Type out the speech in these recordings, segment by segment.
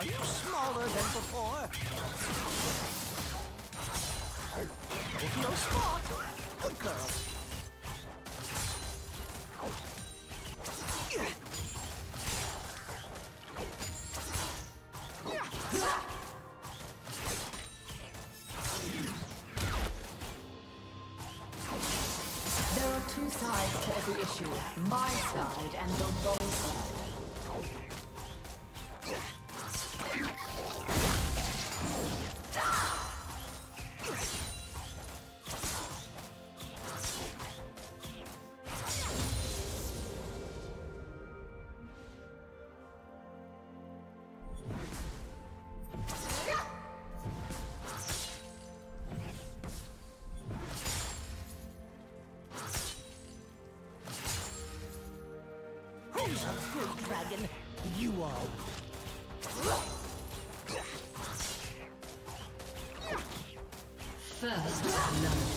Are you smaller than before? You're smart. Good girl. There are two sides to every issue. My side and the wrong side. Who's a good dragon? You are. First love.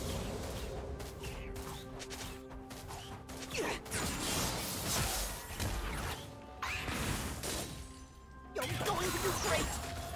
You're going to do great!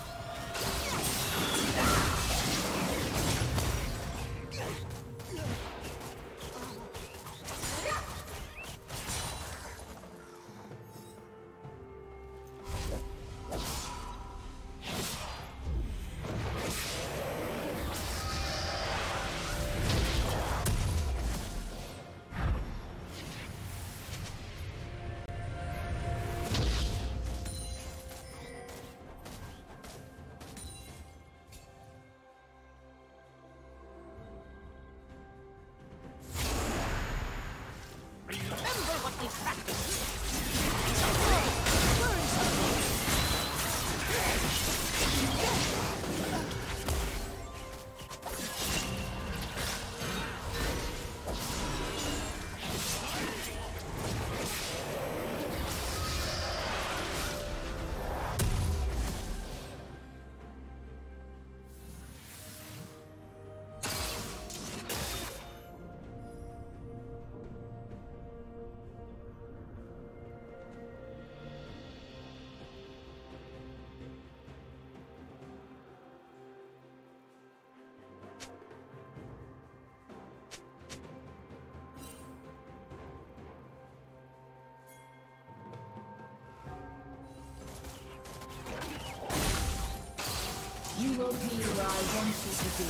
You will be where I want you to be.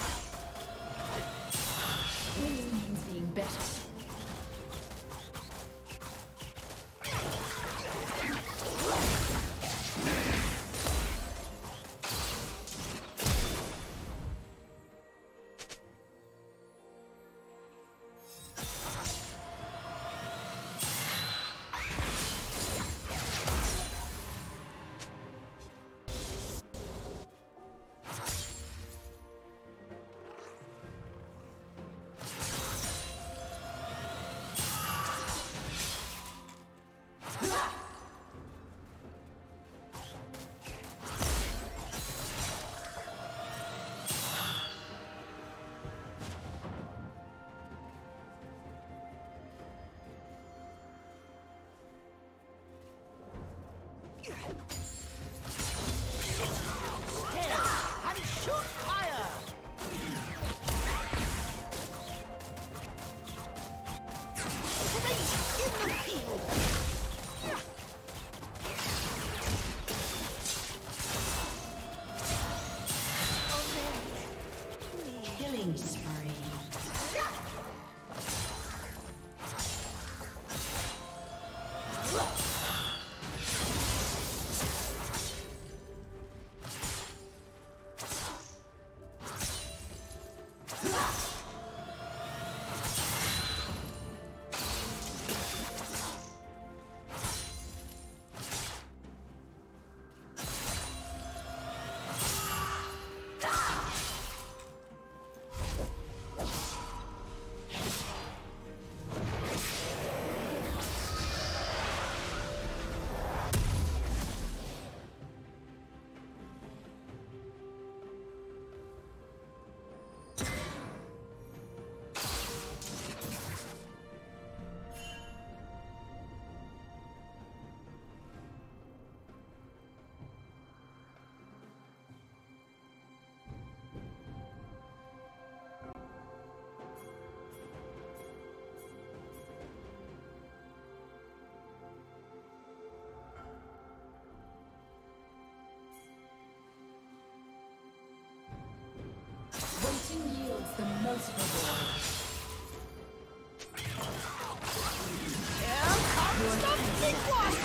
Winning means being better. most reward. Here comes the big one!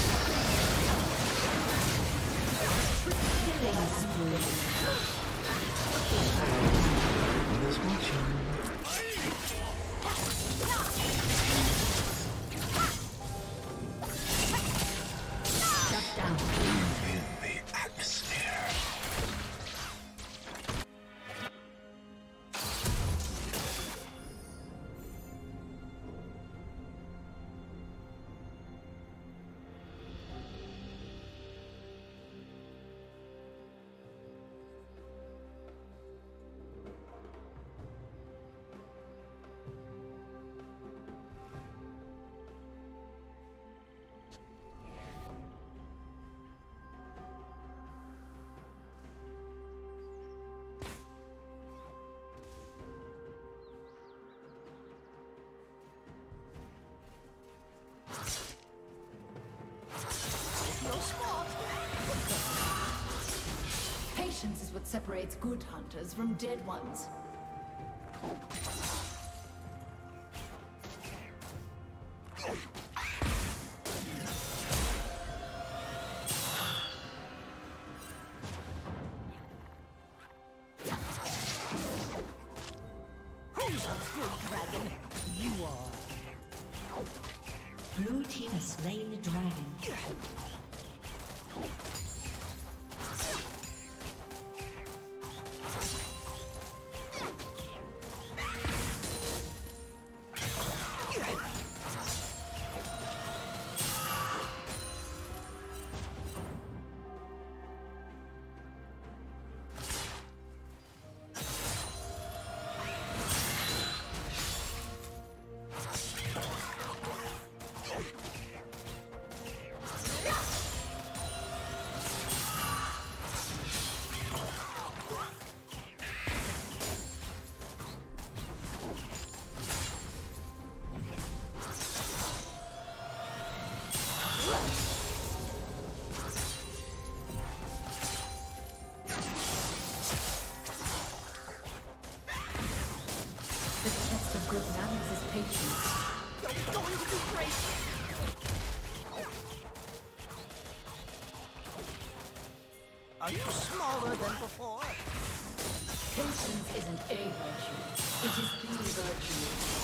Killing spree. What is watching? Shut down. In the atmosphere. Patience is what separates good hunters from dead ones. Who's a good dragon? You are. Blue team has slain the dragon. The test of good manners is patience. You're going to be great! Are you smaller than before? Patience isn't a virtue, it is the virtue.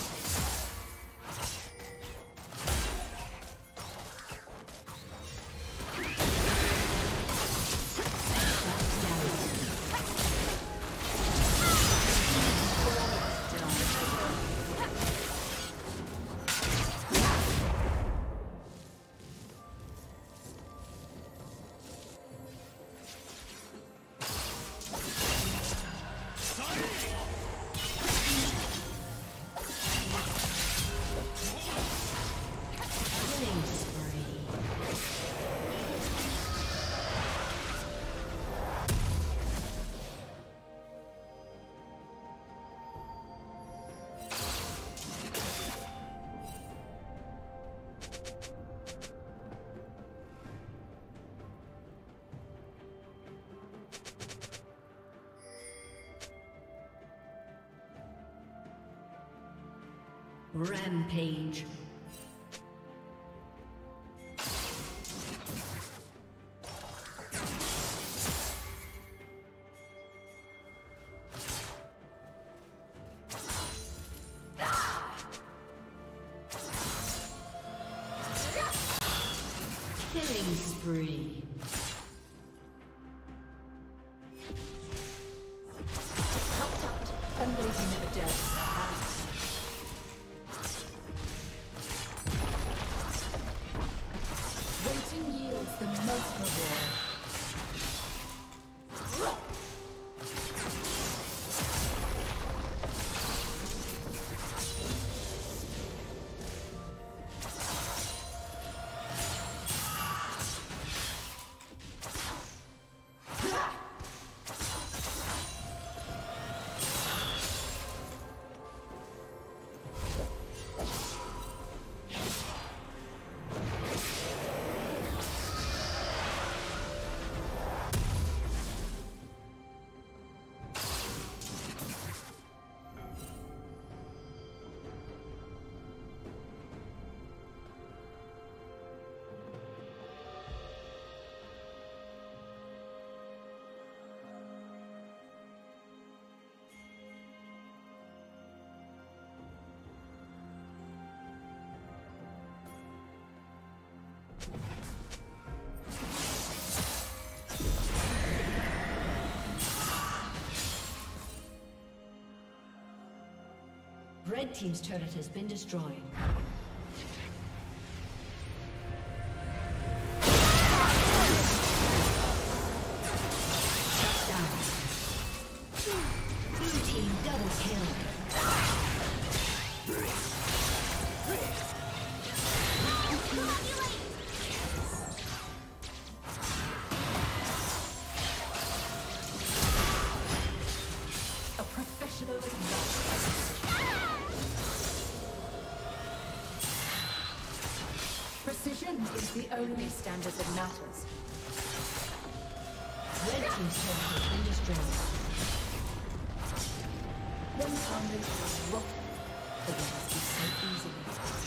Rampage. Killing spree. And those who never dead. Waiting yields the most reward. Red team's turret has been destroyed. Shut down. Blue team double kill. A professional Precision is the only standard that matters. Red team's turret has been destroyed. One pounded is rock. But it must be so easily.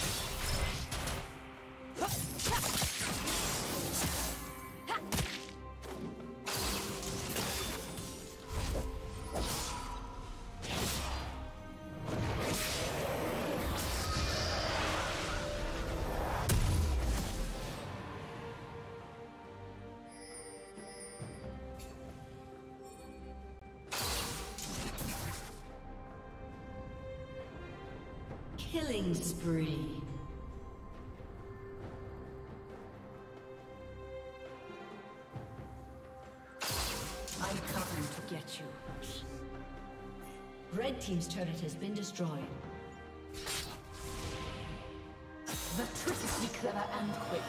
Killing spree. I'm coming to get you. Red team's turret has been destroyed. The trick is to be clever and quick.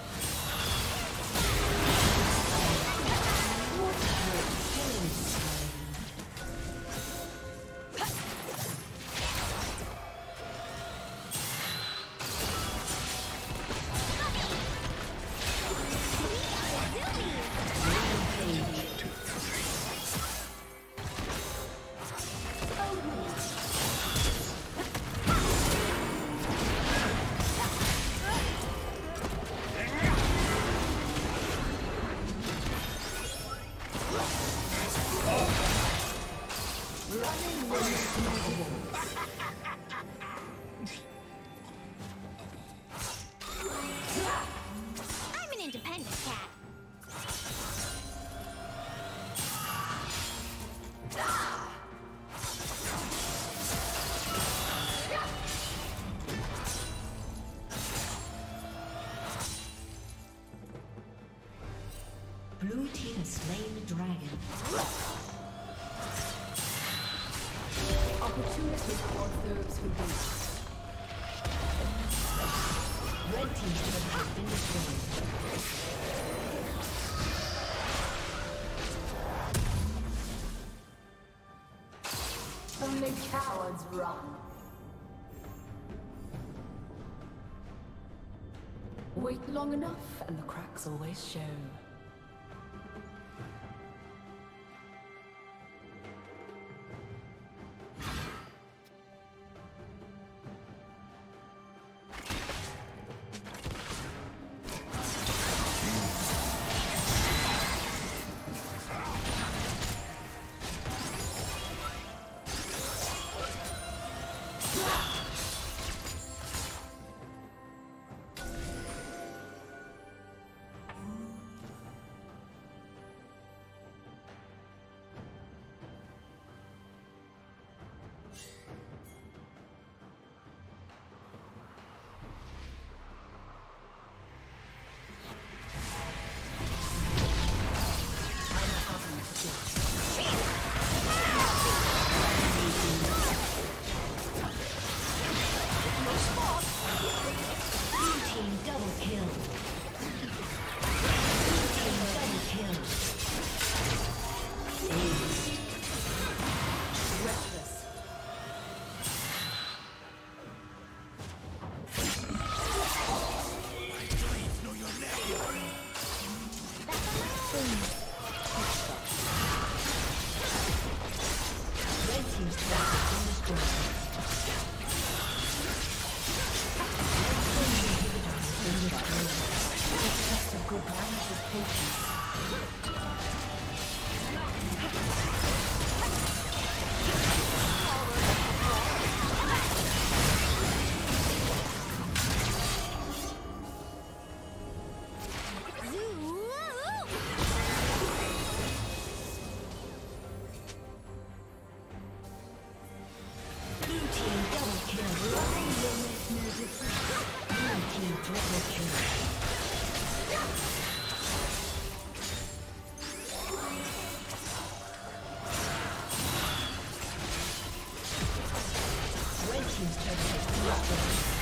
Killing spree. I'm an independent cat. Blue team has slain the dragon. Opportunity for those who wait. Red team's turret has been destroyed. Only cowards run. Wait long enough and the cracks always show. Triple kill. Red team's turret has been destroyed.